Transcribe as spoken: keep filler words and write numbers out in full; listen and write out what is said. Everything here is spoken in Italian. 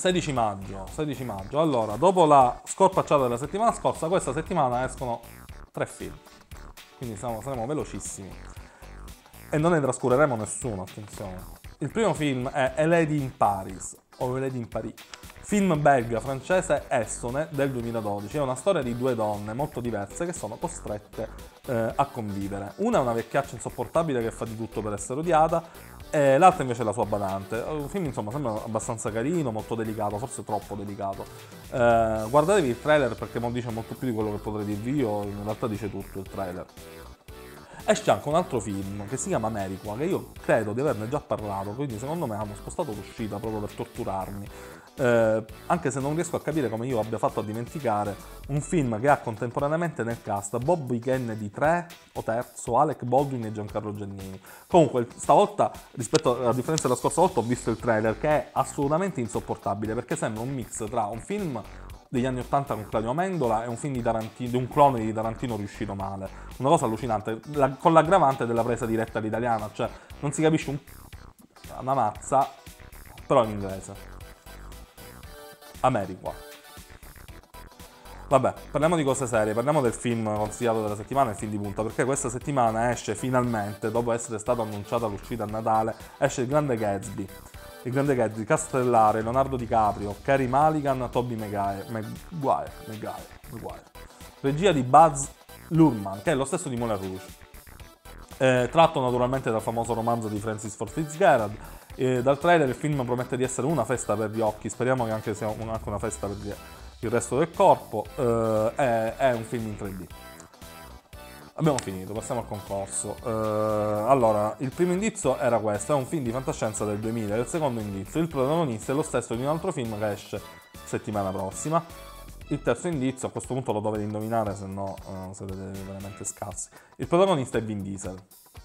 sedici maggio, sedici maggio. Allora, dopo la scorpacciata della settimana scorsa, questa settimana escono tre film. Quindi siamo, saremo velocissimi. E non ne trascureremo nessuno, attenzione. Il primo film è A Lady in Paris, o A Lady in Paris. Film belga, francese, estone del duemiladodici. È una storia di due donne molto diverse che sono costrette eh, a convivere. Una è una vecchiaccia insopportabile che fa di tutto per essere odiata, e l'altra invece è la sua badante. Un film insomma sembra abbastanza carino, molto delicato, forse troppo delicato. Eh, guardatevi il trailer perché non dice molto più di quello che potrei dirvi io, in realtà dice tutto il trailer. Esce anche un altro film che si chiama Ameriqua, che io credo di averne già parlato, quindi secondo me hanno spostato l'uscita proprio per torturarmi. Eh, anche se non riesco a capire come io abbia fatto a dimenticare un film che ha contemporaneamente nel cast Bobby Kennedy tre o terzo, Alec Baldwin e Giancarlo Giannini. Comunque stavolta, rispetto a differenza della scorsa volta, ho visto il trailer che è assolutamente insopportabile perché sembra un mix tra un film degli anni ottanta con Claudio Amendola e un film di, Tarantino, di un clone di Tarantino riuscito male. Una cosa allucinante, la, con l'aggravante della presa diretta all'italiana, cioè non si capisce un, una mazza, però in inglese. Ameriqua. Vabbè, parliamo di cose serie, parliamo del film consigliato della settimana, il film di punta, perché questa settimana esce finalmente, dopo essere stata annunciata l'uscita a Natale, esce il Grande Gatsby. Il Grande Gatsby, castellare, Leonardo DiCaprio, Carey Mulligan, Tobey Maguire, Maguire, Maguire, Maguire. Regia di Baz Luhrmann, che è lo stesso di Moulin Rouge. Eh, tratto naturalmente dal famoso romanzo di Francis Ford Fitzgerald. Eh, dal trailer il film promette di essere una festa per gli occhi, speriamo che anche sia un, anche una festa per gli, il resto del corpo. Eh, è, è un film in tre D. Abbiamo finito, passiamo al concorso. Uh, allora, il primo indizio era questo, è un film di fantascienza del duemila. Il secondo indizio, il protagonista è lo stesso di un altro film che esce settimana prossima. Il terzo indizio, a questo punto lo dovete indovinare, se no uh, siete veramente scarsi. Il protagonista è Vin Diesel.